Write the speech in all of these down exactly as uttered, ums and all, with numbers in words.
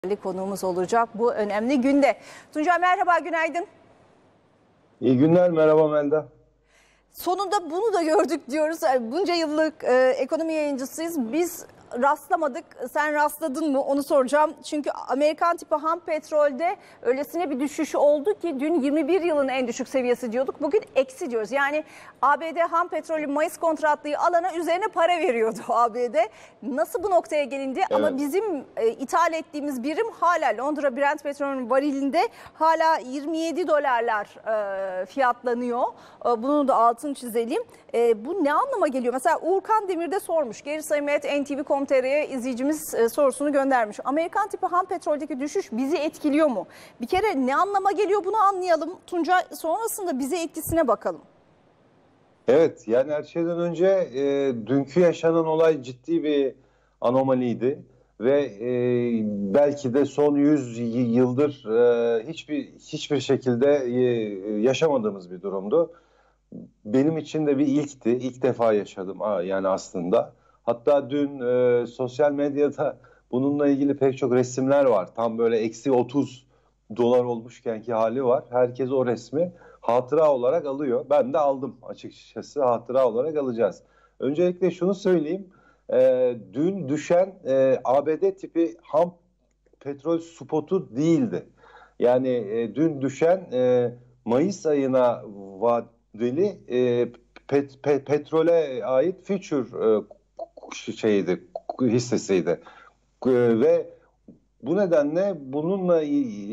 Konuğumuz olacak bu önemli günde. Tuncay merhaba, günaydın. İyi günler, merhaba Melda. Sonunda bunu da gördük diyoruz. Bunca yıllık e, ekonomi yayıncısıyız. Biz rastlamadık. Sen rastladın mı? Onu soracağım. Çünkü Amerikan tipi ham petrolde öylesine bir düşüş oldu ki dün yirmi bir yılın en düşük seviyesi diyorduk. Bugün eksi diyoruz. Yani A B D ham petrolü Mayıs kontratlıyı alana üzerine para veriyordu A B D. Nasıl bu noktaya gelindi? Evet. Ama bizim e, ithal ettiğimiz birim hala Londra Brent petrolünün varilinde hala yirmi yedi dolarlar e, fiyatlanıyor. E, bunu da altını çizelim. E, bu ne anlama geliyor? Mesela Uğurkan Demir de sormuş. Geri sayım et N T V nokta com nokta T R'ye izleyicimiz e, sorusunu göndermiş. Amerikan tipi ham petroldeki düşüş bizi etkiliyor mu? Bir kere ne anlama geliyor bunu anlayalım. Tuncay, sonrasında bize etkisine bakalım. Evet, yani her şeyden önce e, dünkü yaşanan olay ciddi bir anomaliydi ve e, belki de son yüz yıldır e, hiçbir hiçbir şekilde e, yaşamadığımız bir durumdu. Benim için de bir ilkti. İlk defa yaşadım yani aslında. Hatta dün e, sosyal medyada bununla ilgili pek çok resimler var. Tam böyle eksi otuz dolar olmuşkenki hali var. Herkes o resmi hatıra olarak alıyor. Ben de aldım açıkçası, hatıra olarak alacağız. Öncelikle şunu söyleyeyim. E, dün düşen e, A B D tipi ham petrol spotu değildi. Yani e, dün düşen e, Mayıs ayına vadeli e, pet, pet, petrole ait future e, şeydi, hissesiydi. E, ve bu nedenle bununla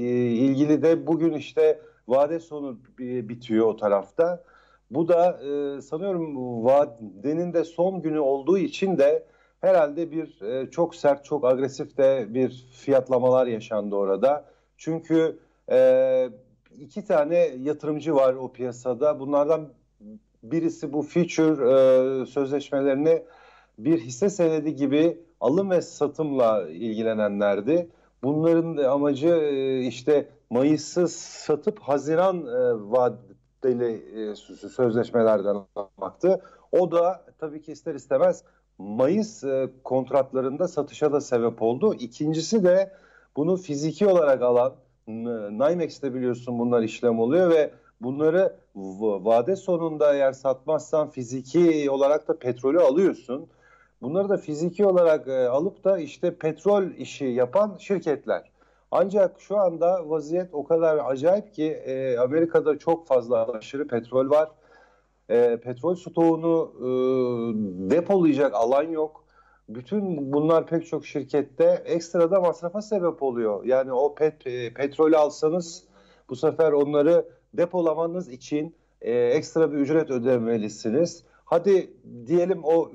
ilgili de bugün işte vade sonu bitiyor o tarafta. Bu da e, sanıyorum vadenin de son günü olduğu için de herhalde bir e, çok sert, çok agresif de bir fiyatlamalar yaşandı orada. Çünkü e, iki tane yatırımcı var o piyasada. Bunlardan birisi bu future e, sözleşmelerini bir hisse senedi gibi alım ve satımla ilgilenenlerdi. Bunların amacı e, işte Mayıs'ı satıp Haziran e, vadeli e, sözleşmelerden almaktı. O da tabii ki ister istemez Mayıs e, kontratlarında satışa da sebep oldu. İkincisi de bunu fiziki olarak alan NYMEX'te biliyorsun bunlar işlem oluyor ve bunları vade sonunda eğer satmazsan fiziki olarak da petrolü alıyorsun. Bunları da fiziki olarak e, alıp da işte petrol işi yapan şirketler. Ancak şu anda vaziyet o kadar acayip ki e, Amerika'da çok fazla aşırı petrol var. E, petrol stoğunu e, depolayacak alan yok. Bütün bunlar pek çok şirkette ekstra da masrafa sebep oluyor. Yani o pet, e, petrolü alsanız bu sefer onları depolamanız için e, ekstra bir ücret ödemelisiniz. Hadi diyelim o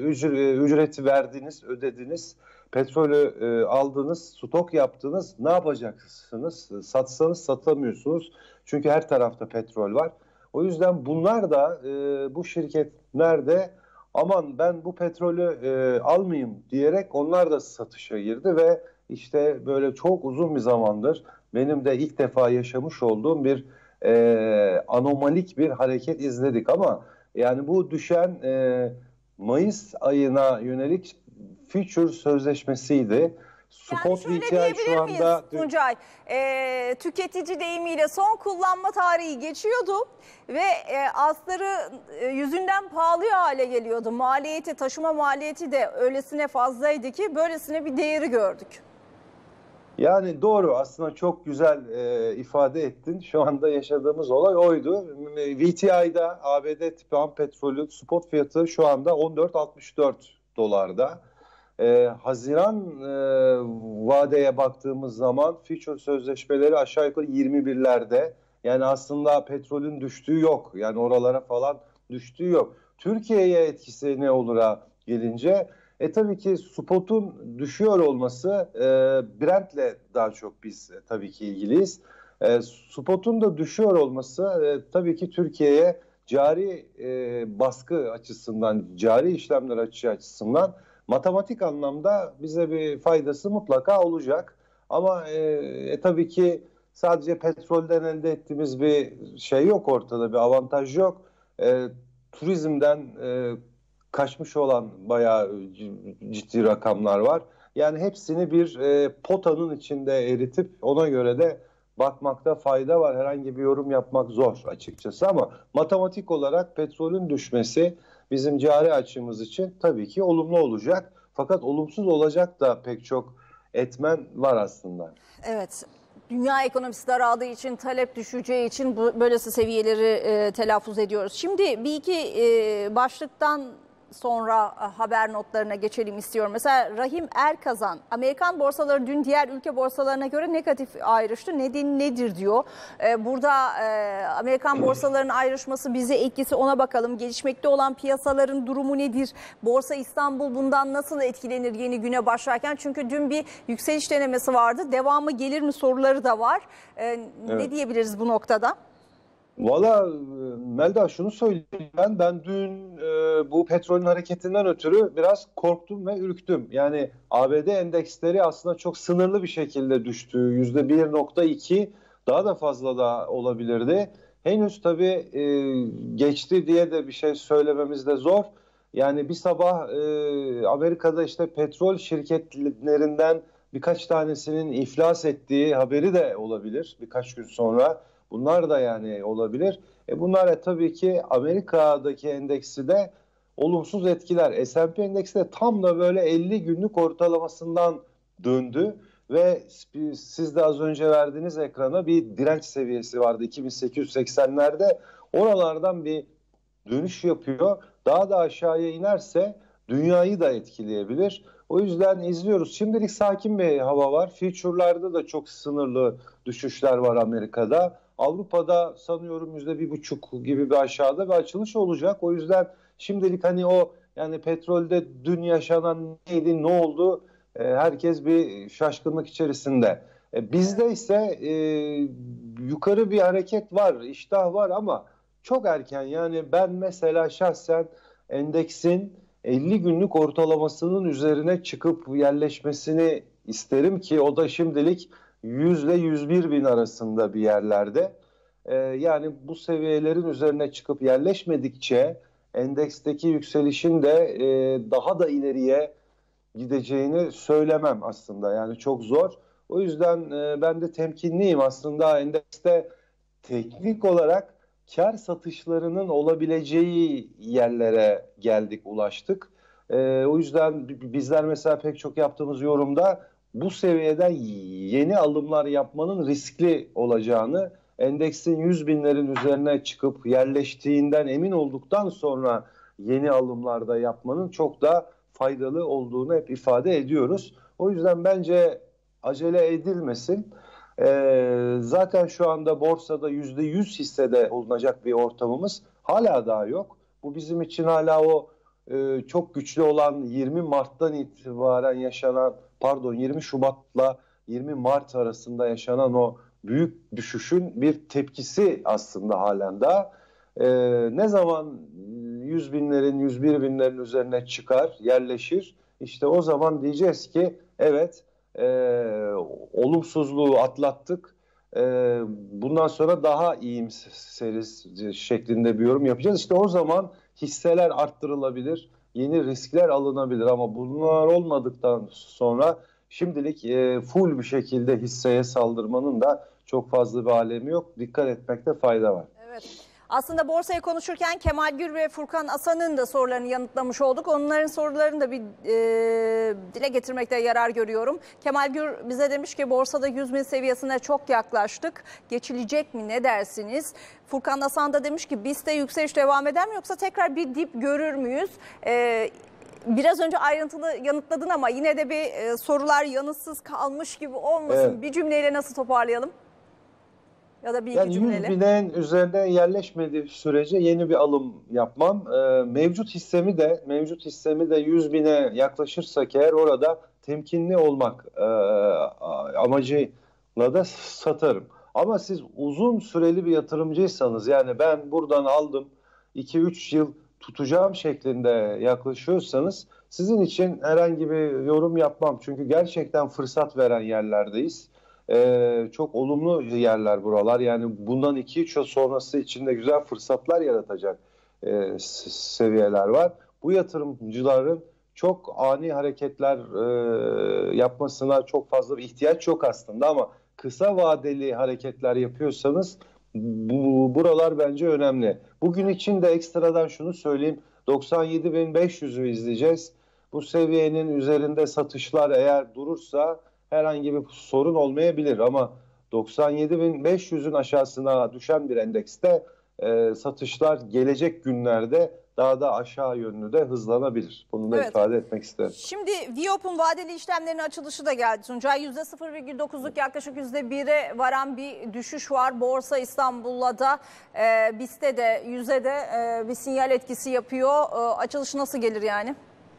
ücreti verdiniz, ödediniz, petrolü e, aldınız, stok yaptınız. Ne yapacaksınız? Satsanız satamıyorsunuz. Çünkü her tarafta petrol var. O yüzden bunlar da e, bu şirketler de aman ben bu petrolü e, almayayım diyerek onlar da satışa girdi ve işte böyle çok uzun bir zamandır benim de ilk defa yaşamış olduğum bir e, anomalik bir hareket izledik ama yani bu düşen e, Mayıs ayına yönelik future sözleşmesiydi. Yani Spot şöyle V T I diyebilir şu miyiz anda Tuncay? E, tüketici deyimiyle son kullanma tarihi geçiyordu ve e, astarı e, yüzünden pahalı hale geliyordu. Maliyeti, taşıma maliyeti de öylesine fazlaydı ki böylesine bir değeri gördük. yani doğru, aslında çok güzel e, ifade ettin. Şu anda yaşadığımız olay oydu. V T I'da A B D tipi ham petrolü spot fiyatı şu anda on dört altmış dört dolarda. Ee, Haziran e, vadeye baktığımız zaman future sözleşmeleri aşağı yukarı yirmi birlerde. Yani aslında petrolün düştüğü yok. Yani oralara falan düştüğü yok. Türkiye'ye etkisi ne olur'a gelince e tabii ki spotun düşüyor olması, e, Brent'le daha çok biz e, tabii ki ilgiliyiz. E, spotun da düşüyor olması e, tabii ki Türkiye'ye cari e, baskı açısından, cari işlemler açığı açısından matematik anlamda bize bir faydası mutlaka olacak. Ama e, e, tabii ki sadece petrolden elde ettiğimiz bir şey yok ortada, bir avantaj yok. E, turizmden e, kaçmış olan bayağı ciddi rakamlar var. Yani hepsini bir e, potanın içinde eritip ona göre de bakmakta fayda var. Herhangi bir yorum yapmak zor açıkçası ama matematik olarak petrolün düşmesi bizim cari açığımız için tabii ki olumlu olacak. Fakat olumsuz olacak da pek çok etmen var aslında. Evet. Dünya ekonomisi daraldığı için, talep düşeceği için bu, böylesi seviyeleri e, telaffuz ediyoruz. Şimdi bir iki e, başlıktan sonra e, haber notlarına geçelim istiyorum. Mesela Rahim Erkazan, Amerikan borsaları dün diğer ülke borsalarına göre negatif ayrıştı. Nedeni nedir diyor. E, burada e, Amerikan borsalarının ayrışması bize etkisi, ona bakalım. Gelişmekte olan piyasaların durumu nedir? Borsa İstanbul bundan nasıl etkilenir yeni güne başlarken? Çünkü dün bir yükseliş denemesi vardı. Devamı gelir mi soruları da var. E, Evet. Ne diyebiliriz bu noktada? Valla Melda şunu söyleyeyim ben, ben dün e, bu petrolün hareketinden ötürü biraz korktum ve ürktüm. Yani A B D endeksleri aslında çok sınırlı bir şekilde düştü. yüzde bir nokta iki daha da fazla da olabilirdi. Henüz tabii e, geçti diye de bir şey söylememiz de zor. Yani bir sabah e, Amerika'da işte petrol şirketlerinden birkaç tanesinin iflas ettiği haberi de olabilir birkaç gün sonra. Bunlar da yani olabilir. E bunlar da tabii ki Amerika'daki endeksi de olumsuz etkiler. S and P endeksi de tam da böyle elli günlük ortalamasından döndü ve siz de az önce verdiğiniz ekrana bir direnç seviyesi vardı iki bin sekiz yüz seksenlerde. Oralardan bir dönüş yapıyor. Daha da aşağıya inerse dünyayı da etkileyebilir. O yüzden izliyoruz. Şimdilik sakin bir hava var. Future'larda da çok sınırlı düşüşler var Amerika'da. Avrupa'da sanıyorum yüzde bir buçuk gibi bir aşağıda bir açılış olacak. O yüzden şimdilik hani o yani petrolde dün yaşanan neydi, ne oldu? E, herkes bir şaşkınlık içerisinde. E, bizde ise e, yukarı bir hareket var, iştah var ama çok erken. Yani ben mesela şahsen endeksin elli günlük ortalamasının üzerine çıkıp yerleşmesini isterim ki o da şimdilik yüz ile yüz bir bin arasında bir yerlerde. Ee, yani bu seviyelerin üzerine çıkıp yerleşmedikçe endeksteki yükselişin de e, daha da ileriye gideceğini söylemem aslında. Yani çok zor. O yüzden e, ben de temkinliyim aslında. Endekste teknik olarak kar satışlarının olabileceği yerlere geldik, ulaştık. Ee, o yüzden bizler mesela pek çok yaptığımız yorumda bu seviyeden yeni alımlar yapmanın riskli olacağını, endeksin yüz binlerin üzerine çıkıp yerleştiğinden emin olduktan sonra yeni alımlarda yapmanın çok da faydalı olduğunu hep ifade ediyoruz. O yüzden bence acele edilmesin. Ee, zaten şu anda borsada yüzde yüz hissede olunacak bir ortamımız hala daha yok. Bu bizim için hala o e, çok güçlü olan yirmi Mart'tan itibaren yaşanan, pardon yirmi Şubat'la yirmi Mart arasında yaşanan o büyük düşüşün bir tepkisi aslında halen daha. Ee, ne zaman yüz binlerin, yüz bir binlerin üzerine çıkar, yerleşir, işte o zaman diyeceğiz ki evet, e, olumsuzluğu atlattık. E, bundan sonra daha iyimseriz şeklinde bir yorum yapacağız. İşte o zaman hisseler arttırılabilir, yeni riskler alınabilir ama bunlar olmadıktan sonra şimdilik e, full bir şekilde hisseye saldırmanın da çok fazla bir alemi yok. Dikkat etmekte fayda var. Evet. Aslında borsayı konuşurken Kemal Gür ve Furkan Asan'ın da sorularını yanıtlamış olduk. Onların sorularını da bir e, dile getirmekte yarar görüyorum. Kemal Gür bize demiş ki borsada yüz bin seviyesine çok yaklaştık. Geçilecek mi, ne dersiniz? Furkan Asan da demiş ki B İ S'te yükseliş devam eder mi yoksa tekrar bir dip görür müyüz? E, Biraz önce ayrıntılı yanıtladın ama yine de bir e, sorular yanıtsız kalmış gibi olmasın. Evet. Bir cümleyle nasıl toparlayalım? Ya da bir iki Yani cümleyle. yüz binin üzerine yerleşmediği sürece yeni bir alım yapmam. Ee, mevcut hissemi de mevcut hissemi de yüz bine yaklaşırsak eğer orada temkinli olmak e, amacıyla da satarım. Ama siz uzun süreli bir yatırımcıysanız, yani ben buradan aldım iki üç yıl tutacağım şeklinde yaklaşıyorsanız sizin için herhangi bir yorum yapmam. Çünkü gerçekten fırsat veren yerlerdeyiz. Ee, çok olumlu yerler buralar. Yani bundan iki üç yıl sonrası için de güzel fırsatlar yaratacak e, seviyeler var. Bu yatırımcıların çok ani hareketler e, yapmasına çok fazla bir ihtiyaç yok aslında, ama kısa vadeli hareketler yapıyorsanız bu, buralar bence önemli. Bugün için de ekstradan şunu söyleyeyim, doksan yedi bin beş yüzü izleyeceğiz. Bu seviyenin üzerinde satışlar eğer durursa herhangi bir sorun olmayabilir, ama doksan yedi bin beş yüzün aşağısına düşen bir endekste e, satışlar gelecek günlerde daha da aşağı yönlü de hızlanabilir. Bunu da Evet. ifade etmek isterim. Şimdi Viyop'un vadeli işlemlerin açılışı da geldi Tuncay. yüzde sıfır virgül dokuzluk yaklaşık yüzde bire varan bir düşüş var. Borsa İstanbul'da da e, BIST'te de yüzde de e, bir sinyal etkisi yapıyor. E, açılış nasıl gelir yani?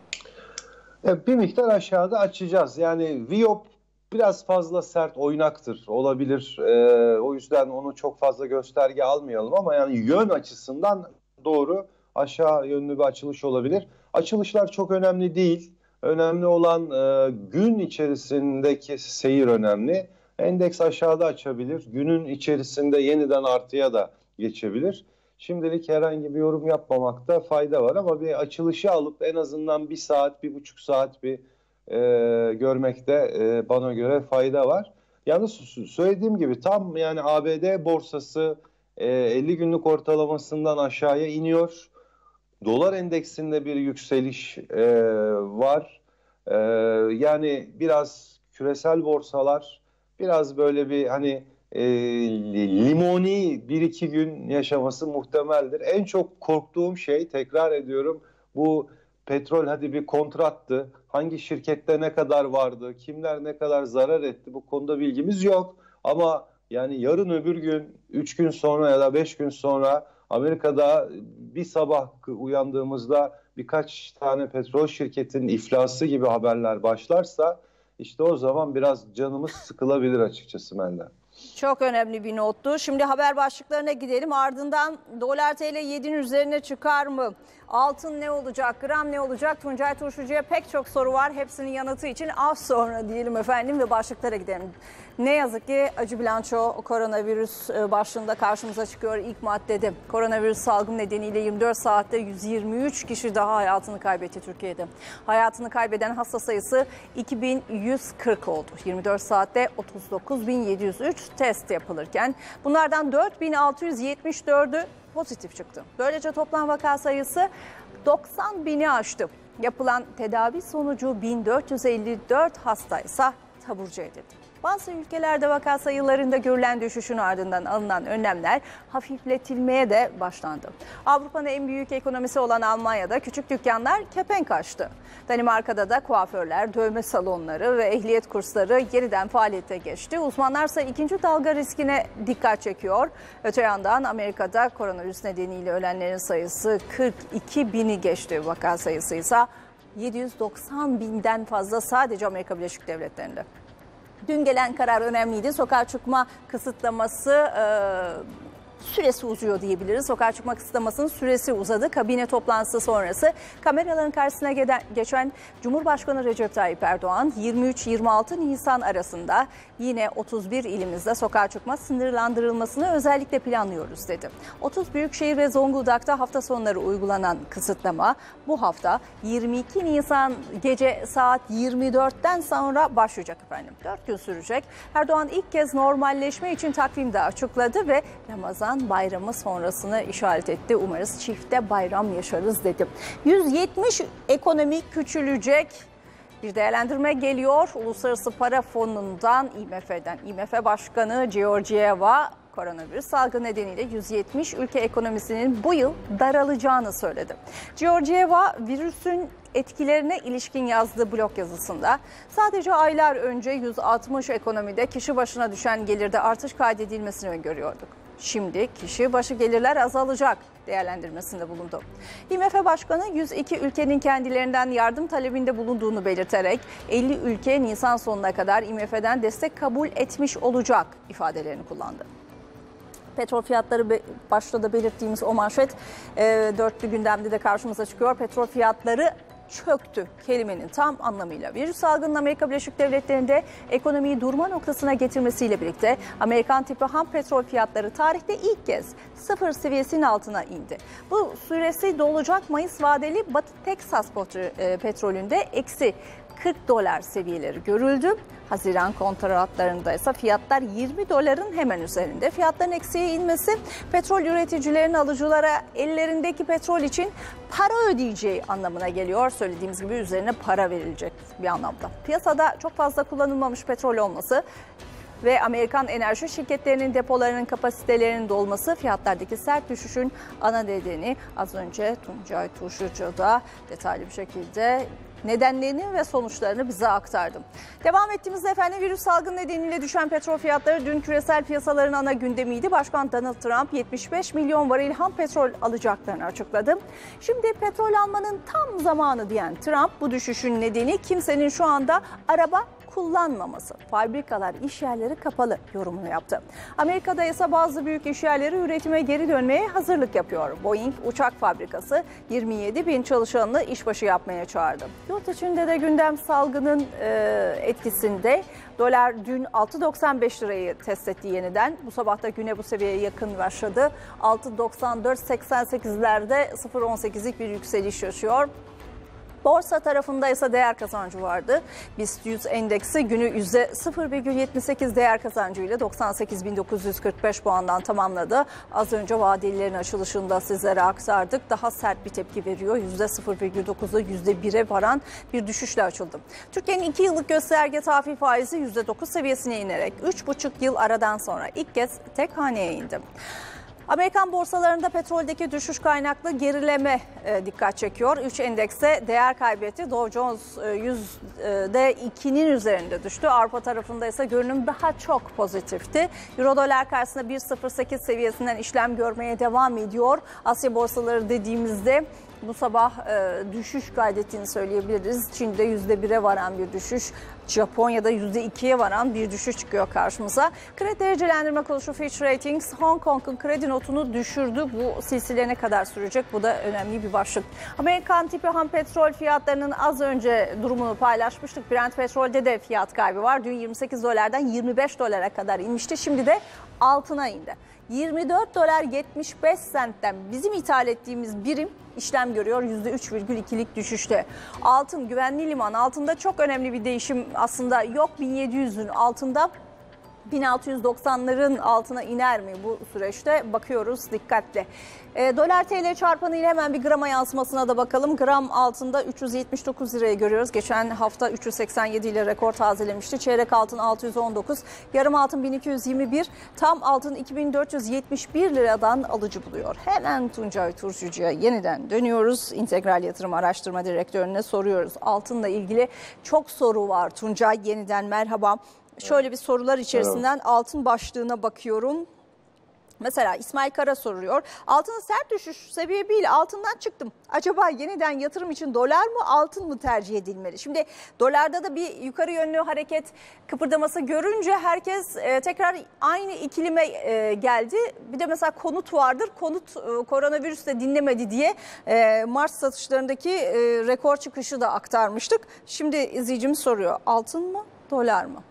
Evet, bir miktar aşağıda açacağız. Yani Viyop biraz fazla sert, oynaktır, olabilir. Ee, o yüzden onu çok fazla gösterge almayalım, ama yani yön açısından doğru aşağı yönlü bir açılış olabilir. Açılışlar çok önemli değil. Önemli olan e, gün içerisindeki seyir önemli. Endeks aşağıda açabilir. Günün içerisinde yeniden artıya da geçebilir. Şimdilik herhangi bir yorum yapmamakta fayda var, ama bir açılışı alıp en azından bir saat, bir buçuk saat bir e, görmekte e, bana göre fayda var. Yalnız söylediğim gibi tam yani A B D borsası e, elli günlük ortalamasından aşağıya iniyor. Dolar endeksinde bir yükseliş e, var. E, yani biraz küresel borsalar biraz böyle bir hani e, limoni bir iki gün yaşaması muhtemeldir. En çok korktuğum şey, tekrar ediyorum, bu petrol hadi bir kontrattı. Hangi şirkette ne kadar vardı, kimler ne kadar zarar etti, bu konuda bilgimiz yok. Ama yani yarın öbür gün, üç gün sonra ya da beş gün sonra Amerika'da bir sabah uyandığımızda birkaç tane petrol şirketinin iflası gibi haberler başlarsa, işte o zaman biraz canımız sıkılabilir açıkçası Melda. Çok önemli bir nottu. Şimdi haber başlıklarına gidelim. Ardından dolar T L yedinin üzerine çıkar mı? Altın ne olacak? Gram ne olacak? Tuncay Turşucu'ya pek çok soru var. Hepsinin yanıtı için az sonra diyelim efendim ve başlıklara gidelim. Ne yazık ki acı bilanço koronavirüs başlığında karşımıza çıkıyor ilk maddede. Koronavirüs salgını nedeniyle yirmi dört saatte yüz yirmi üç kişi daha hayatını kaybetti Türkiye'de. Hayatını kaybeden hasta sayısı iki bin yüz kırk oldu. yirmi dört saatte otuz dokuz bin yedi yüz üç test yapılırken bunlardan dört bin altı yüz yetmiş dördü pozitif çıktı. Böylece toplam vaka sayısı doksan bini aştı. Yapılan tedavi sonucu bin dört yüz elli dört hastaysa taburcu edildi. Bazı ülkelerde vaka sayılarında görülen düşüşün ardından alınan önlemler hafifletilmeye de başlandı. Avrupa'nın en büyük ekonomisi olan Almanya'da küçük dükkanlar kepenk açtı. Danimarka'da da kuaförler, dövme salonları ve ehliyet kursları yeniden faaliyete geçti. Uzmanlarsa ikinci dalga riskine dikkat çekiyor. Öte yandan Amerika'da koronavirüs nedeniyle ölenlerin sayısı kırk iki bini geçti. Vaka sayısı ise yedi yüz doksan binden fazla sadece Amerika Birleşik Devletleri'nde. Dün gelen karar önemliydi. Sokağa çıkma kısıtlaması e, süresi uzuyor diyebiliriz. Sokağa çıkma kısıtlamasının süresi uzadı. Kabine toplantısı sonrası kameraların karşısına geçen Cumhurbaşkanı Recep Tayyip Erdoğan yirmi üç yirmi altı Nisan arasında yine otuz bir ilimizde sokağa çıkma sınırlandırılmasını özellikle planlıyoruz dedi. otuz büyükşehir ve Zonguldak'ta hafta sonları uygulanan kısıtlama bu hafta yirmi iki Nisan gece saat yirmi dörtten sonra başlayacak efendim. dört gün sürecek. Erdoğan ilk kez normalleşme için takvimde açıkladı ve Ramazan bayramı sonrasını işaret etti. Umarız çifte bayram yaşarız dedi. yüz yetmiş ekonomi küçülecek. Bir değerlendirme geliyor. Uluslararası Para Fonu'ndan, I M F'den. I M F Başkanı Georgieva koronavirüs salgını nedeniyle yüz yetmiş ülke ekonomisinin bu yıl daralacağını söyledi. Georgieva virüsün etkilerine ilişkin yazdığı blog yazısında sadece aylar önce yüz altmış ekonomide kişi başına düşen gelirde artış kaydedilmesini öngörüyorduk. Şimdi kişi başı gelirler azalacak değerlendirmesinde bulundu. I M F Başkanı yüz iki ülkenin kendilerinden yardım talebinde bulunduğunu belirterek elli ülke Nisan sonuna kadar I M F'den destek kabul etmiş olacak ifadelerini kullandı. Petrol fiyatları başta da belirttiğimiz o manşet e, dörtlü gündemde de karşımıza çıkıyor. Petrol fiyatları çöktü kelimenin tam anlamıyla. Virüs salgının Amerika Birleşik Devletleri'nde ekonomiyi durma noktasına getirmesiyle birlikte Amerikan tipi ham petrol fiyatları tarihte ilk kez sıfır seviyesinin altına indi. Bu süresi dolacak Mayıs vadeli Batı Teksas petrolünde eksi kırk dolar seviyeleri görüldü. Haziran kontratlarında ise fiyatlar yirmi doların hemen üzerinde. Fiyatların eksiye inmesi petrol üreticilerinin alıcılara ellerindeki petrol için para ödeyeceği anlamına geliyor. Söylediğimiz gibi üzerine para verilecek bir anlamda. Piyasada çok fazla kullanılmamış petrol olması ve Amerikan enerji şirketlerinin depolarının kapasitelerinin dolması fiyatlardaki sert düşüşün ana nedeni. Az önce Tuncay Turşucu da detaylı bir şekilde nedenlerini ve sonuçlarını bize aktardı. Devam ettiğimizde efendim virüs salgını nedeniyle düşen petrol fiyatları dün küresel piyasaların ana gündemiydi. Başkan Donald Trump yetmiş beş milyon varil ham petrol alacaklarını açıkladı. Şimdi petrol almanın tam zamanı diyen Trump bu düşüşün nedeni kimsenin şu anda araba kullanmaması. Fabrikalar, iş yerleri kapalı yorumunu yaptı. Amerika'da ise bazı büyük iş yerleri üretime geri dönmeye hazırlık yapıyor. Boeing uçak fabrikası yirmi yedi bin çalışanını işbaşı yapmaya çağırdı. Yurt içinde de gündem salgının e, etkisinde. Dolar dün altı doksan beş lirayı test etti yeniden. Bu sabah da güne bu seviyeye yakın başladı. altı doksan dört seksen sekizlerde sıfır virgül on sekizlik bir yükseliş yaşıyor. Borsa tarafında ise değer kazancı vardı. BIST yüz endeksi günü yüzde sıfır virgül yetmiş sekiz değer kazancıyla doksan sekiz bin dokuz yüz kırk beş puandan tamamladı. Az önce vadelilerin açılışında sizlere aktardık. Daha sert bir tepki veriyor. yüzde sıfır virgül dokuza yüzde bire varan bir düşüşle açıldı. Türkiye'nin iki yıllık gösterge tahvil faizi yüzde dokuz seviyesine inerek üç buçuk yıl aradan sonra ilk kez tek haneye indi. Amerikan borsalarında petroldeki düşüş kaynaklı gerileme e, dikkat çekiyor. üç endekse değer kaybetti. Dow Jones e, yüzde ikinin üzerinde düştü. Avrupa tarafında ise görünüm daha çok pozitifti. Euro dolar karşısında bir virgül sıfır sekiz seviyesinden işlem görmeye devam ediyor. Asya borsaları dediğimizde bu sabah e, düşüş kaydettiğini söyleyebiliriz. Çin'de yüzde bire varan bir düşüş, Japonya'da yüzde ikiye varan bir düşüş çıkıyor karşımıza. Kredi derecelendirme kuruluşu Fitch Ratings, Hong Kong'un kredi notunu düşürdü. Bu silsile ne kadar sürecek? Bu da önemli bir başlık. Amerikan tipi ham petrol fiyatlarının az önce durumunu paylaşmıştık. Brent petrolde de fiyat kaybı var. Dün yirmi sekiz dolardan yirmi beş dolara kadar inmişti. Şimdi de altına indi. yirmi dört dolar yetmiş beş sentten bizim ithal ettiğimiz birim işlem görüyor yüzde üç virgül ikilik düşüşte. Altın güvenli liman altında çok önemli bir değişim aslında yok. bin yedi yüzün altında, bin altı yüz doksanların altına iner mi bu süreçte? Bakıyoruz dikkatle. E, dolar T L çarpanı ile hemen bir grama yansımasına da bakalım. Gram altında üç yüz yetmiş dokuz lirayı görüyoruz. Geçen hafta üç yüz seksen yedi ile rekor tazelemişti. Çeyrek altın altı yüz on dokuz, yarım altın bin iki yüz yirmi bir, tam altın iki bin dört yüz yetmiş bir liradan alıcı buluyor. Hemen Tuncay Turşucu'ya yeniden dönüyoruz. İntegral Yatırım Araştırma Direktörü'ne soruyoruz. Altınla ilgili çok soru var. Tuncay yeniden merhaba. Şöyle bir sorular içerisinden evet. Altın başlığına bakıyorum. Mesela İsmail Kara soruyor. Altının sert düşüş sebebiyle altından çıktım. Acaba yeniden yatırım için dolar mı altın mı tercih edilmeli? Şimdi dolarda da bir yukarı yönlü hareket kıpırdaması görünce herkes e, tekrar aynı ikilime e, geldi. Bir de mesela konut vardır. Konut e, koronavirüs de dinlemedi diye e, Mart satışlarındaki e, rekor çıkışı da aktarmıştık. Şimdi izleyicimiz soruyor. Altın mı dolar mı?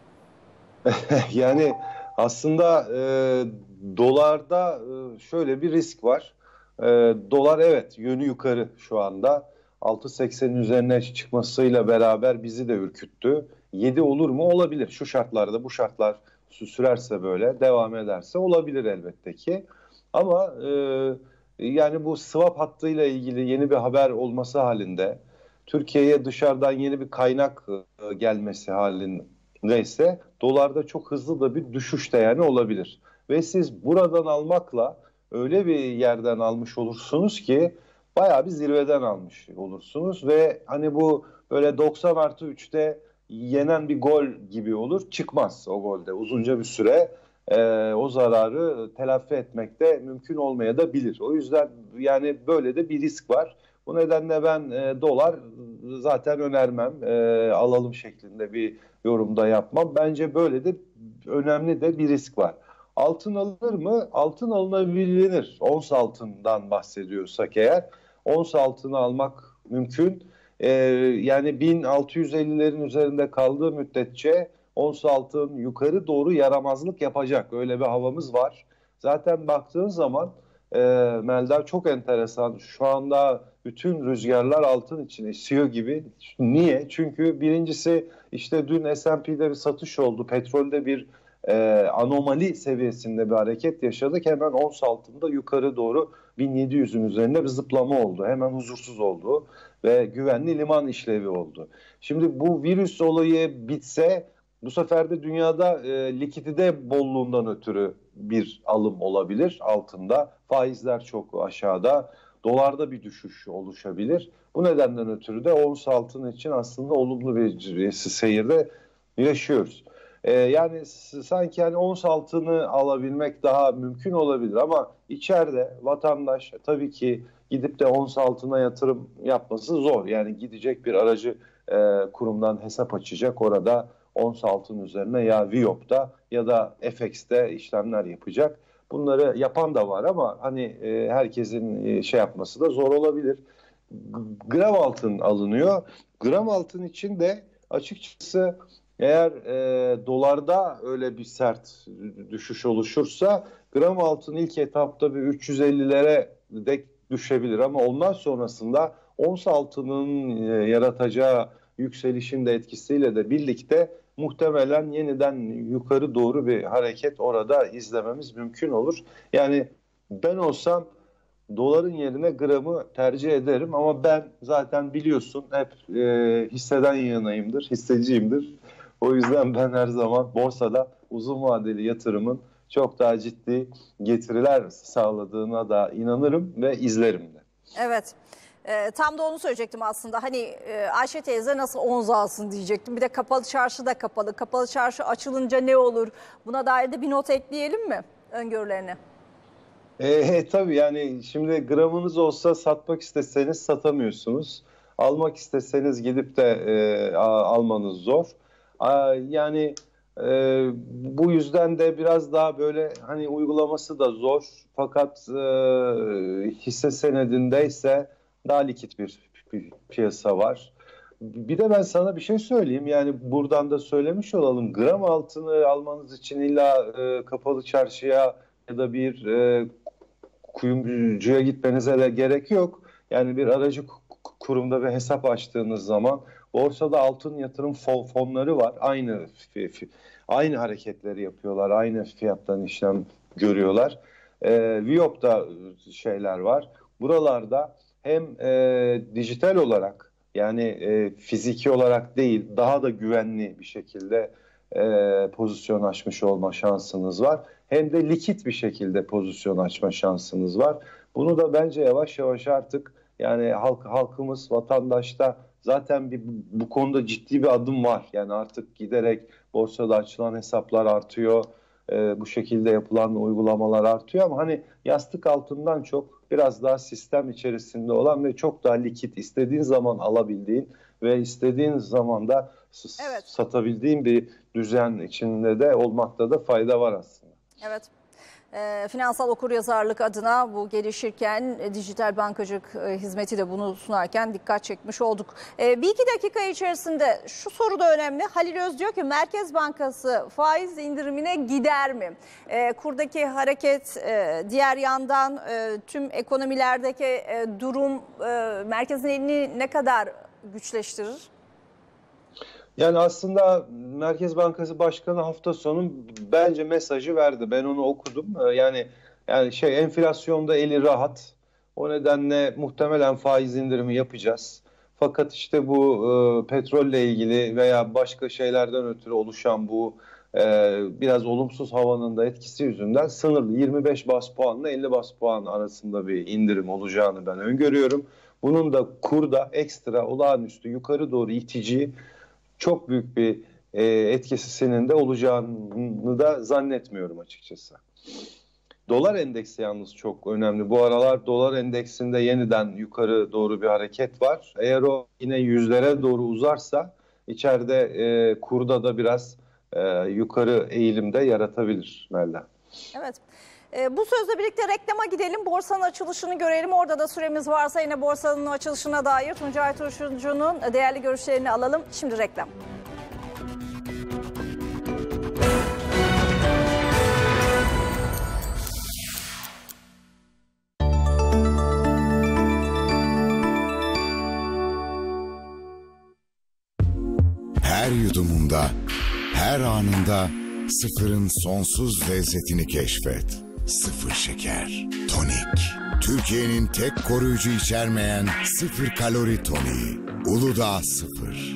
Yani aslında e, dolarda e, şöyle bir risk var. E, dolar evet yönü yukarı şu anda. altı seksenin üzerine çıkmasıyla beraber bizi de ürküttü. yedi olur mu? Olabilir. Şu şartlarda, bu şartlar sürerse böyle devam ederse olabilir elbette ki. Ama e, yani bu swap hattıyla ilgili yeni bir haber olması halinde, Türkiye'ye dışarıdan yeni bir kaynak e, gelmesi halinde neyse dolarda çok hızlı da bir düşüş de yani olabilir. Ve siz buradan almakla öyle bir yerden almış olursunuz ki bayağı bir zirveden almış olursunuz ve hani bu böyle doksan artı üçte yenen bir gol gibi olur, çıkmaz o golde uzunca bir süre. Ee, o zararı telafi etmek de mümkün olmaya da bilir. O yüzden yani böyle de bir risk var. Bu nedenle ben e, dolar zaten önermem, e, alalım şeklinde bir yorumda yapmam. Bence böyle de önemli de bir risk var. Altın alınır mı? Altın alınabilir. Ons altından bahsediyorsak eğer, ons altını almak mümkün. Ee, yani bin altı yüz ellilerin üzerinde kaldığı müddetçe ons altın yukarı doğru yaramazlık yapacak. Öyle bir havamız var. Zaten baktığın zaman e, Melda, çok enteresan. Şu anda bütün rüzgarlar altın için esiyor gibi. Niye? Çünkü birincisi, işte dün S and P'de bir satış oldu. Petrolde bir e, anomali seviyesinde bir hareket yaşadık. Hemen ons altında yukarı doğru bin yedi yüzün üzerinde bir zıplama oldu. Hemen huzursuz oldu ve güvenli liman işlevi oldu. Şimdi bu virüs olayı bitse, bu sefer de dünyada e, likidite bolluğundan ötürü bir alım olabilir altında. Faizler çok aşağıda, dolarda bir düşüş oluşabilir. Bu nedenden ötürü de ons altın için aslında olumlu bir seyirde yaşıyoruz. Ee, yani sanki hani ons altını alabilmek daha mümkün olabilir ama içeride vatandaş tabii ki gidip de ons altına yatırım yapması zor. Yani gidecek bir aracı e, kurumdan hesap açacak, orada ons altın üzerine ya Viyop'ta ya da F X'te işlemler yapacak. Bunları yapan da var ama hani e, herkesin e, şey yapması da zor olabilir. Gram altın alınıyor. Gram altın için de açıkçası, eğer e, dolarda öyle bir sert düşüş oluşursa, gram altın ilk etapta bir üç yüz ellilere dek düşebilir ama ondan sonrasında ons altının e, yaratacağı yükselişin de etkisiyle de birlikte muhtemelen yeniden yukarı doğru bir hareket orada izlememiz mümkün olur. Yani ben olsam doların yerine gramı tercih ederim ama ben zaten biliyorsun hep e, hisseden yanayımdır, hisseciyimdir. O yüzden ben her zaman borsada uzun vadeli yatırımın çok daha ciddi getiriler sağladığına da inanırım ve izlerim de. Evet. E, tam da onu söyleyecektim aslında. Hani e, Ayşe teyze nasıl ons alsın diyecektim. Bir de kapalı çarşı da kapalı. Kapalı çarşı açılınca ne olur? Buna dair de bir not ekleyelim mi öngörülerine? E, tabii yani şimdi gramınız olsa satmak isteseniz satamıyorsunuz. Almak isteseniz gidip de e, almanız zor. A, yani e, bu yüzden de biraz daha böyle hani uygulaması da zor. Fakat e, hisse senedindeyse daha likit bir, bir piyasa var. Bir de ben sana bir şey söyleyeyim. Yani buradan da söylemiş olalım. Gram altını almanız için illa e, kapalı çarşıya ya da bir e, kuyumcuya gitmenize de gerek yok. Yani bir aracı kurumda bir hesap açtığınız zaman borsada altın yatırım fonları var. Aynı aynı hareketleri yapıyorlar. Aynı fiyattan işlem görüyorlar. E, Viyop'ta şeyler var. Buralarda hem e, dijital olarak, yani e, fiziki olarak değil, daha da güvenli bir şekilde e, pozisyon açmış olma şansınız var. Hem de likit bir şekilde pozisyon açma şansınız var. Bunu da bence yavaş yavaş artık, yani halk, halkımız, vatandaşta zaten bir, bu konuda ciddi bir adım var. Yani artık giderek borsada açılan hesaplar artıyor. E, bu şekilde yapılan uygulamalar artıyor ama hani yastık altından çok biraz daha sistem içerisinde olan ve çok daha likit, istediğin zaman alabildiğin ve istediğin zaman da Evet. satabildiğin bir düzen içinde de olmakta da fayda var aslında. Evet. E, finansal okuryazarlık adına bu gelişirken e, dijital bankacılık e, hizmeti de bunu sunarken dikkat çekmiş olduk. E, bir iki dakika içerisinde şu soru da önemli. Halil Öz diyor ki Merkez Bankası faiz indirimine gider mi? E, kurdaki hareket, e, diğer yandan e, tüm ekonomilerdeki e, durum e, merkezin elini ne kadar güçleştirir? Yani aslında Merkez Bankası Başkanı hafta sonu bence mesajı verdi. Ben onu okudum. Yani yani şey, enflasyonda eli rahat. O nedenle muhtemelen faiz indirimi yapacağız. Fakat işte bu e, petrolle ilgili veya başka şeylerden ötürü oluşan bu e, biraz olumsuz havanın da etkisi yüzünden sınırlı yirmi beş bas puanla elli bas puan arasında bir indirim olacağını ben öngörüyorum. Bunun da kurda ekstra olağanüstü yukarı doğru itici çok büyük bir e, etkisinin de olacağını da zannetmiyorum açıkçası. Dolar endeksi yalnız çok önemli. Bu aralar dolar endeksinde yeniden yukarı doğru bir hareket var. Eğer o yine yüzlere doğru uzarsa içeride e, kurda da biraz e, yukarı eğilimde yaratabilir Melda. Evet. E, bu sözle birlikte reklama gidelim. Borsanın açılışını görelim. Orada da süremiz varsa yine borsanın açılışına dair Tuncay Turşucu'nun değerli görüşlerini alalım. Şimdi reklam. Her yudumunda, her anında sıfırın sonsuz lezzetini keşfet. Sıfır şeker, tonik. Türkiye'nin tek koruyucu içermeyen sıfır kalori toniği. Uludağ Sıfır.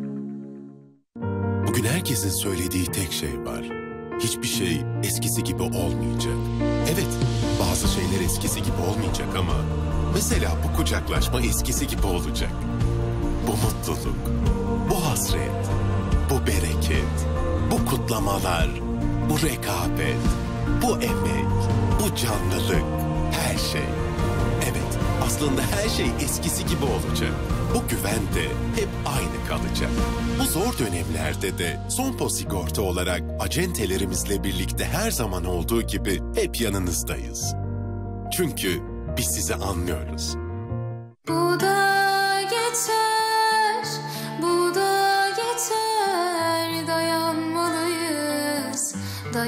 Bugün herkesin söylediği tek şey var. Hiçbir şey eskisi gibi olmayacak. Evet, bazı şeyler eskisi gibi olmayacak ama mesela bu kucaklaşma eskisi gibi olacak. Bu mutluluk, bu hasret, bu bereket, bu kutlamalar, bu rekabet, bu emek, bu canlılık, her şey. Evet, aslında her şey eskisi gibi olacak. Bu güven de hep aynı kalacak. Bu zor dönemlerde de Sompo Sigorta olarak acentelerimizle birlikte her zaman olduğu gibi hep yanınızdayız. Çünkü biz sizi anlıyoruz. Bu da geçer, bu da geçer. Dayanmalıyız,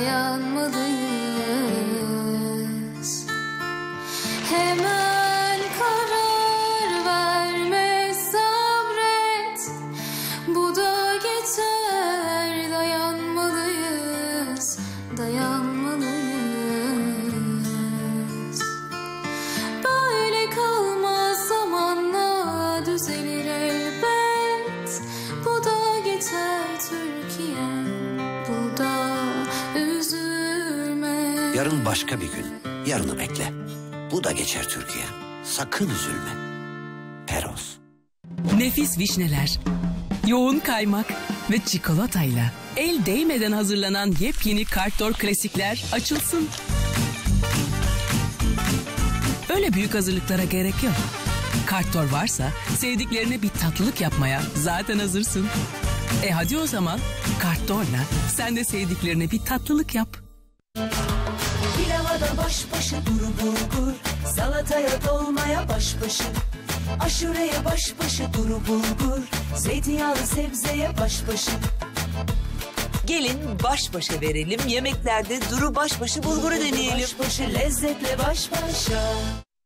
dayanmalıyız. Hemen karar verme, sabret. Bu da geçer, dayanmalıyız, dayanmalıyız. Böyle kalmaz, zamanla düzelir elbet. Bu da geçer Türkiye, bu da üzülme. Yarın başka bir gün. Yarını bekle. Bu da geçer Türkiye. Sakın üzülme. Peros. Nefis vişneler, yoğun kaymak ve çikolatayla el değmeden hazırlanan yepyeni Kartor klasikler açılsın. Öyle büyük hazırlıklara gerek yok. Kartor varsa sevdiklerine bir tatlılık yapmaya zaten hazırsın. E hadi o zaman Kartor'la sen de sevdiklerine bir tatlılık yap. Pilava da baş başa duru bulgur, salataya dolmaya baş başa, aşureye baş başa duru bulgur, zeytinyağlı sebzeye baş başa. Gelin baş başa verelim, yemeklerde duru baş başa bulguru deneyelim. Baş başa lezzetle baş başa.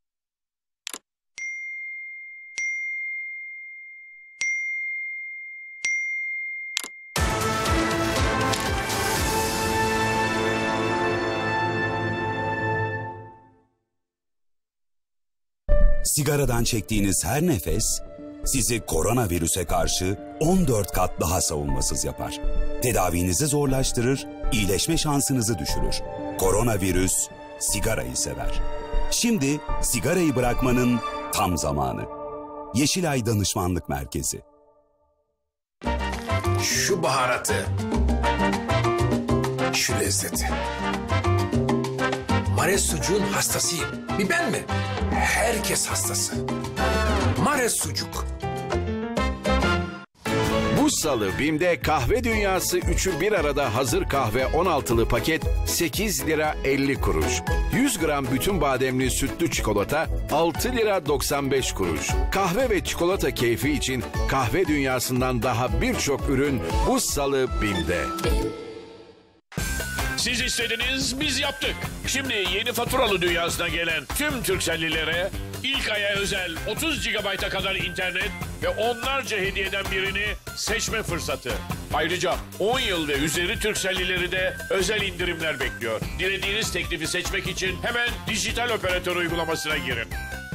Sigaradan çektiğiniz her nefes sizi koronavirüse karşı on dört kat daha savunmasız yapar. Tedavinizi zorlaştırır, iyileşme şansınızı düşürür. Koronavirüs sigarayı sever. Şimdi sigarayı bırakmanın tam zamanı. Yeşilay Danışmanlık Merkezi. Şu baharatı, şu lezzeti. Mares sucuğun hastasıyım. Bir ben mi? Herkes hastası. Mares sucuk. Bu salı BİM'de kahve dünyası üçü bir arada hazır kahve on altılı paket sekiz lira elli kuruş. yüz gram bütün bademli sütlü çikolata altı lira doksan beş kuruş. Kahve ve çikolata keyfi için kahve dünyasından daha birçok ürün bu salı BİM'de. Siz istediniz, biz yaptık. Şimdi yeni faturalı dünyasına gelen tüm Turkcellilere ilk aya özel otuz gigabayta kadar internet ve onlarca hediyeden birini seçme fırsatı. Ayrıca on yıl ve üzeri Turkcellileri de özel indirimler bekliyor. Dilediğiniz teklifi seçmek için hemen dijital operatör uygulamasına girin.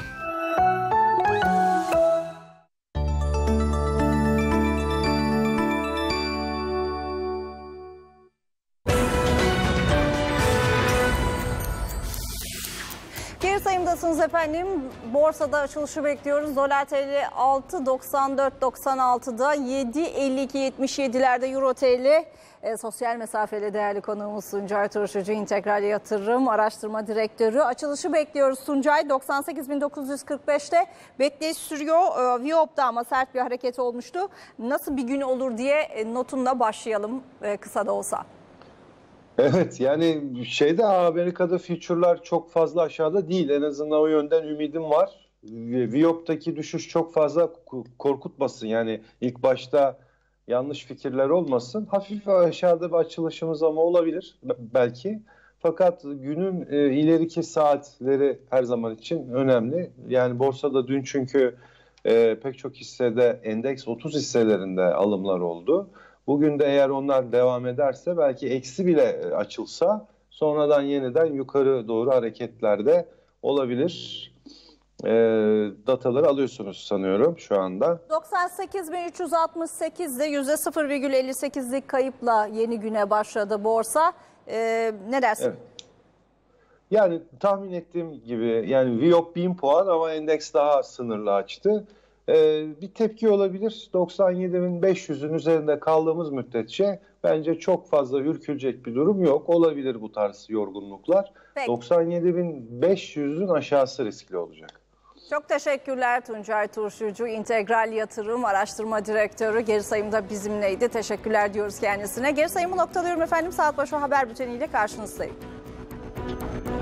Geri sayımdasınız efendim. Borsada açılışı bekliyoruz. Dolar T L altı doksan dört doksan altıda, yedi elli iki yetmiş yedilerde Euro T L. E, sosyal mesafeli değerli konuğumuz Tuncay Turşucu, İntegral Yatırım Araştırma Direktörü. Açılışı bekliyoruz Tuncay. doksan sekiz bin dokuz yüz kırk beşte bekleyiş sürüyor. E, Viyop'ta ama sert bir hareket olmuştu. Nasıl bir gün olur diye e, notunla başlayalım e, kısa da olsa. Evet, yani şeyde Amerika'da future'lar çok fazla aşağıda değil. En azından o yönden ümidim var. Viyop'taki düşüş çok fazla korkutmasın. Yani ilk başta yanlış fikirler olmasın. Hafif aşağıda bir açılışımız ama olabilir belki. Fakat günün e, ileriki saatleri her zaman için önemli. Yani borsada dün çünkü e, pek çok hissede endeks otuz hisselerinde alımlar oldu. Bugün de eğer onlar devam ederse belki eksi bile açılsa sonradan yeniden yukarı doğru hareketlerde olabilir. E, dataları alıyorsunuz sanıyorum şu anda. doksan sekiz bin üç yüz altmış sekizde yüzde sıfır virgül elli sekizlik kayıpla yeni güne başladı borsa. E, ne dersin? Evet. Yani tahmin ettiğim gibi yani Viyop bin puan ama endeks daha sınırlı açtı. Ee, bir tepki olabilir. doksan yedi bin beş yüzün üzerinde kaldığımız müddetçe bence çok fazla ürkülecek bir durum yok. Olabilir bu tarz yorgunluklar. Peki. doksan yedi bin beş yüzün aşağısı riskli olacak. Çok teşekkürler Tuncay Turşucu, İntegral Yatırım Araştırma Direktörü. Geri sayımda bizimleydi. Teşekkürler diyoruz kendisine. Geri sayımı noktalıyorum efendim. Saat başı haber bülteniyle karşınızdayım.